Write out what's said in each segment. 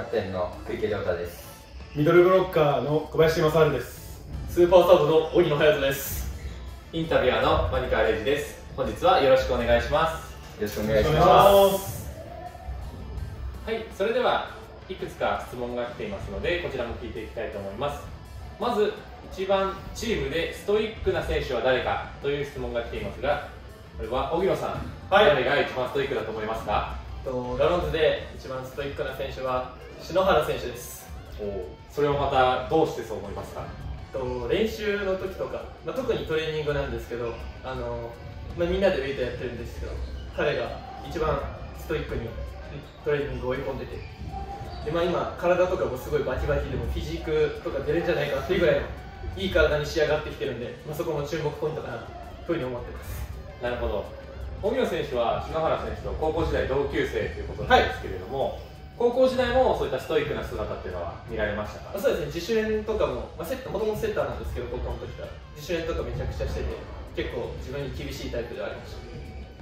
ャプテンの福池亮太です。 ミドルブロッカーの小林正治です。 スーパーサブの荻野隼人です。 インタビュアーのマニカーレイジです。本日はよろしくお願いします。 よろしくお願いします。 はい、それではいくつか質問が来ていますので、こちらも聞いていきたいと思います。まず一番チームでストイックな選手は誰かという質問が来ていますが、これは荻野さん、誰が一番ストイックだと思いますか？ ラロンズで一番ストイックな選手は篠原選手です。 それをまたどうしてそう思いますか？ 練習の時とか、特にトレーニングなんですけど、みんなでウェイトやってるんですけど、彼が一番ストイックにトレーニングを追い込んでて、で今体とかもすごいバキバキでもフィジークとか出るんじゃないかっていうぐらいのいい体に仕上がってきてるんで、そこも注目ポイントかなというふうに思ってます。 なるほど。荻野選手は篠原選手と高校時代同級生ということなんですけれども、高校時代もそういったストイックな姿っていうのは見られましたか？ そうですね、自主練とかも、もともとセッターなんですけど、高校の時から自主練とかめちゃくちゃしてて、結構自分に厳しいタイプではありました。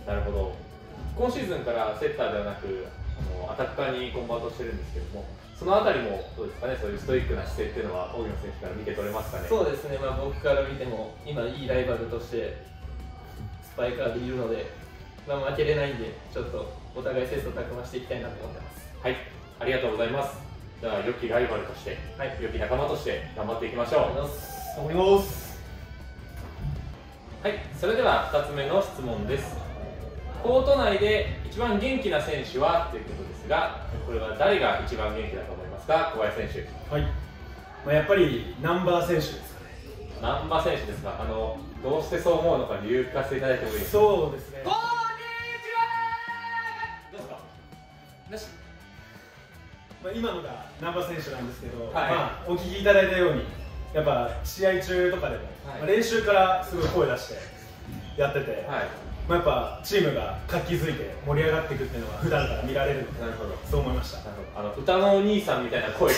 なるほど。今シーズンからセッターではなくアタッカーにコンバートしてるんですけども、そのあたりもどうですかね、そういうストイックな姿勢っていうのは荻野選手から見て取れますかね？ そうですね、僕から見ても今いいライバルとしてスパイカーでいるので、負けれないんで、ちょっとお互い切磋琢磨していきたいなと思ってます。 はい、ありがとうございます。では良きライバルとして、良き仲間として頑張っていきましょう。 頑張ります。 はい、それでは2つ目の質問です。コート内で一番元気な選手はということですが、これは誰が一番元気だと思いますか？小林選手。 はい、やっぱり難波選手ですかね。 難波選手ですか？どうしてそう思うのか理由聞かせていただいてもいいですか？ そうですね。今のが難波選手なんですけど、お聞きいただいたように、やっぱ試合中とかでも、練習からすごい声出してやってて、やっぱチームが活気づいて盛り上がっていくっていうのが普段から見られるので、そう思いました。 歌のお兄さんみたいな声が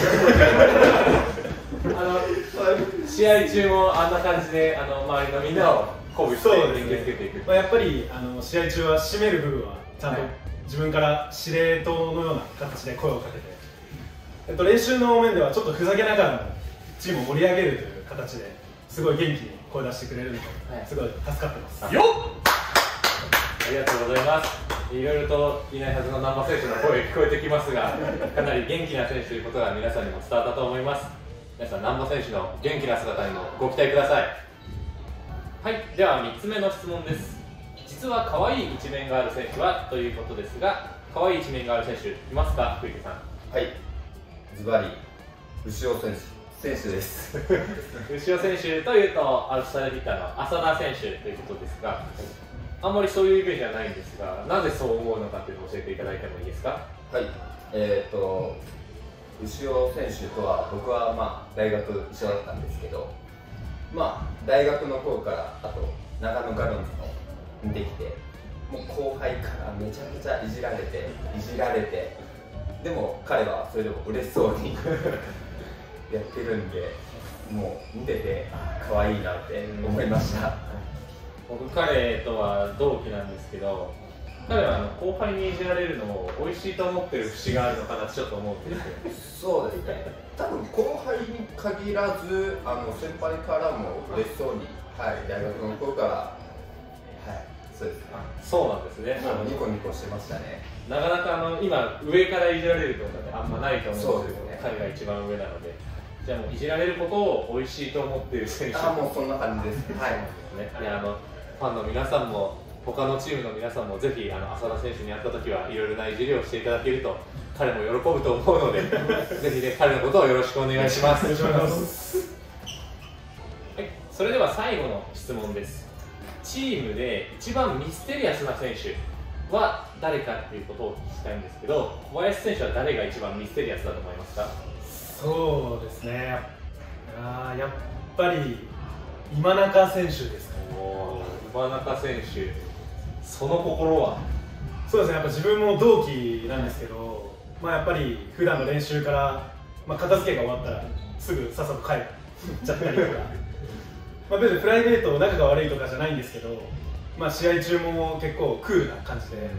試合中もあんな感じで周りのみんなを鼓舞して連携つけていく。 やっぱり試合中は締める部分はちゃんと自分から司令塔のような形で声をかけて、練習の面ではちょっとふざけながらもチームを盛り上げるという形ですごい元気に声出してくれるので、すごい助かってます。 よっ、ありがとうございます。いろいろといないはずの難波選手の声聞こえてきますが、かなり元気な選手ということが皆さんにも伝わったと思います。皆さん、難波選手の元気な姿にもご期待ください。はい、では3つ目の質問です。実は可愛い一面がある選手はということですが、可愛い一面がある選手いますか？福池さん。 はい、ズバリ牛尾選手です。 牛尾選手というとアウトサイドヒッターの浅田選手ということですが、あんまりそういうイメージはないんですが、なぜそう思うのかというのを教えていただいてもいいですか？ はい、牛尾選手とは僕は大学一緒だったんですけど、大学の頃からあと長野ガロンズの見てきて、もう後輩からめちゃくちゃいじられて、でも彼はそれでも嬉しそうにやってるんで、もう見てて可愛いなって思いました。 僕彼とは同期なんですけど、彼は後輩にいじられるのを美味しいと思ってる節があるのかなってちょっと思うんですよ。 そうですね、多分後輩に限らず先輩からも嬉しそうに、大学の頃からそうですね。 そうなんですね。 ニコニコしてましたね。 なかなか今上からいじられることはあんまないと思うんですけど、 ね、 彼が一番上なので、じゃあもういじられることを美味しいと思っている選手。 もうそんな感じです。はい。 ね、ファンの皆さんも他のチームの皆さんもぜひ浅田選手に会った時はいろいろないじりをしていただけると彼も喜ぶと思うのでぜひね、彼のことをよろしくお願いします。はい、それでは最後の質問です。チームで一番ミステリアスな選手は誰かっていうことを聞きたいんですけど、小林選手は誰が一番ミステリアスだと思いますか？ そうですね、やっぱり今中選手ですかね。 今中選手、その心は？ そうですね、やっぱ自分も同期なんですけど、やっぱり普段の練習から、片付けが終わったらすぐさっさと帰っちゃったりとか別にプライベート仲が悪いとかじゃないんですけど、試合中も結構クールな感じで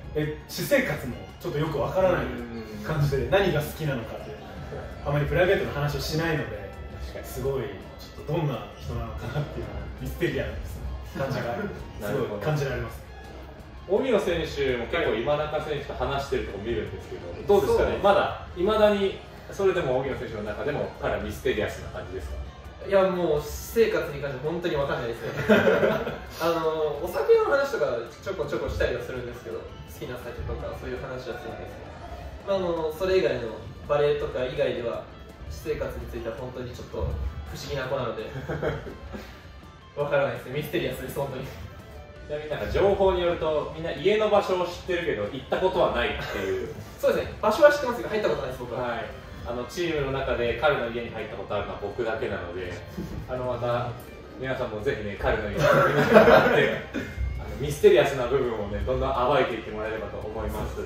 私生活もちょっとよくわからない感じで何が好きなのかってあまりプライベートの話をしないので、すごいちょっとどんな人なのかなっていうのはミステリアルです感じがすごい感じられます。 荻野選手も結構今中選手と話してるとこ見るんですけど、どうですかね、まだいまだにそれでも荻野選手の中でも彼はミステリアスな感じですか？ いやもう私生活に関しては本当に分かんないですねお酒の話とかちょこちょこしたりはするんですけど、好きな酒とかそういう話はするんですけど、それ以外のバレエとか以外では私生活については本当にちょっと不思議な子なので分からないですね。ミステリアスです本当に。 ちなみになんか情報によるとみんな家の場所を知ってるけど行ったことはないっていうそうですね、場所は知ってますけど入ったことないです僕は。 はい、チームの中で彼の家に入ったことあるのは僕だけなのでまた皆さんもぜひね彼の家に行ってミステリアスな部分をねどんどん暴いていってもらえればと思います。はい、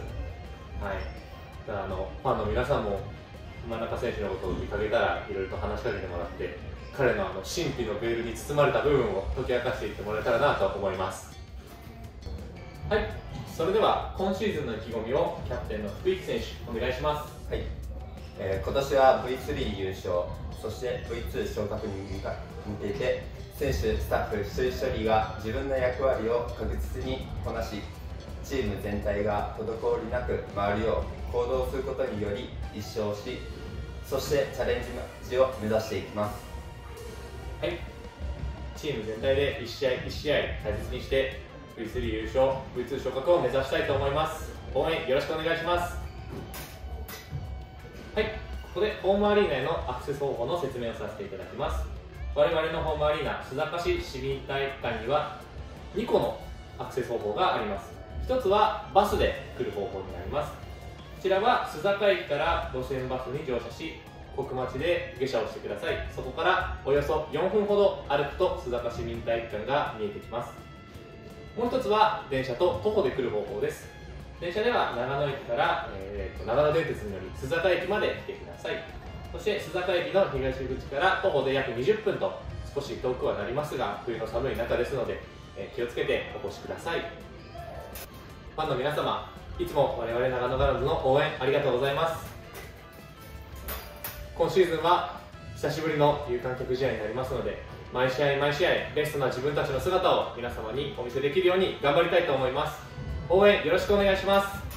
ファンの皆さんも今中選手のことを見かけたらいろいろと話しかけてもらって彼の神秘のベールに包まれた部分を解き明かしていってもらえたらなと思います。はい、それでは今シーズンの意気込みをキャプテンの福池選手お願いします。 はい、今年は V3 優勝、そして V2 昇格に向けて選手、スタッフ一人一人が自分の役割を確実にこなし、チーム全体が滞りなく回るよう行動することにより一勝し、そしてチャレンジを目指していきます。 はい、チーム全体で1試合1試合大切にして V3 優勝、V2 昇格を目指したいと思います。応援よろしくお願いします。はい、ここでホームアリーナへのアクセス方法の説明をさせていただきます。我々のホームアリーナ須坂市市民体育館には2個のアクセス方法があります。1つはバスで来る方法になります。こちらは須坂駅から路線バスに乗車し、国町で下車をしてください。そこからおよそ4分ほど歩くと須坂市民体育館が見えてきます。もう1つは電車と徒歩で来る方法です。電車では長野駅から、長野電鉄に乗り須坂駅まで来てください。そして須坂駅の東口から徒歩で約20分と少し遠くはなりますが、冬の寒い中ですので、気をつけてお越しください。ファンの皆様、いつも我々長野ガランズの応援ありがとうございます。今シーズンは久しぶりの有観客試合になりますので、毎試合毎試合ベストな自分たちの姿を皆様にお見せできるように頑張りたいと思います。応援よろしくお願いします。